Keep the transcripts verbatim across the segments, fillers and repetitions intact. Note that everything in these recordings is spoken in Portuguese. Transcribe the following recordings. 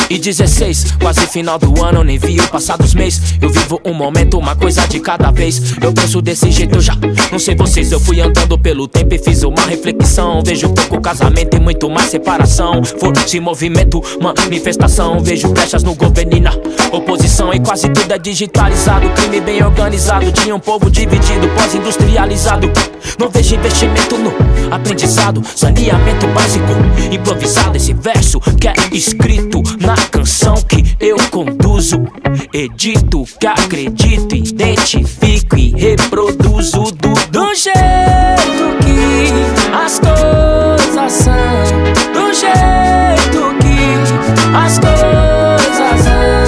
e dezesseis, quase final do ano, nem vi o passar dos meses. Eu vivo um momento, uma coisa de cada vez. Eu penso desse jeito, eu já não sei vocês. Eu fui andando pelo tempo e fiz uma reflexão. Vejo pouco casamento e muito mais separação. Força em movimento, manifestação. Vejo brechas no governo e na oposição. E quase tudo é digitalizado, crime bem organizado. Tinha um povo dividido, pós-industrializado. Não vejo investimento no aprendizado. Saneamento básico, improvisado. Esse verso que é escrito na canção que eu conduzo, edito, que acredito, identifico e reproduzo do, do jeito que as coisas são, do jeito que as coisas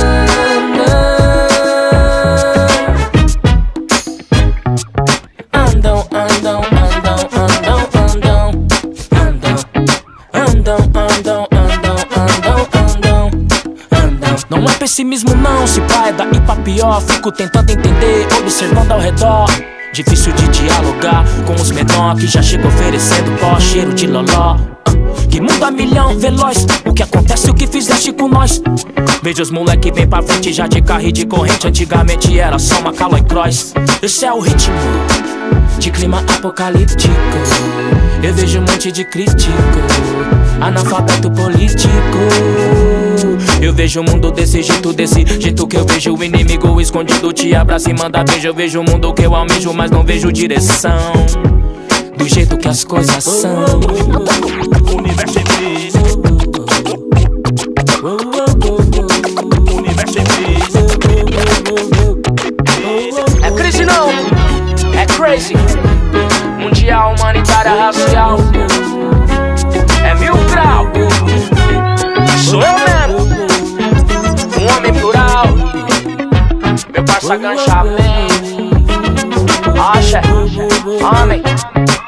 andam, andam, andam, andam, andam, andam, andam, andam, andam, andam, andam. Não é pessimismo não, se pá é daí pra pior. Fico tentando entender, observando ao redor. Difícil de dialogar com os menor que já chega oferecendo pó, cheiro de loló. Que mundo a milhão, veloz, o que acontece, o que fizeste com nós. Vejo os moleque bem pra frente já de carro e de corrente. Antigamente era só uma Caloi Cross. Esse é o ritmo de clima apocalíptico. Eu vejo um monte de crítico, analfabeto político. Eu vejo o mundo desse jeito, desse jeito que eu vejo o inimigo escondido, te abraça e manda beijo. Eu vejo o mundo que eu almejo, mas não vejo direção, do jeito que as coisas são. O universo é crise. O universo é crise. É crise não, é crazy. Mundial, humanitária, racial. É mil grau. Sou eu mesmo, um homem plural. Meu parça gancha bem. Axé, homem.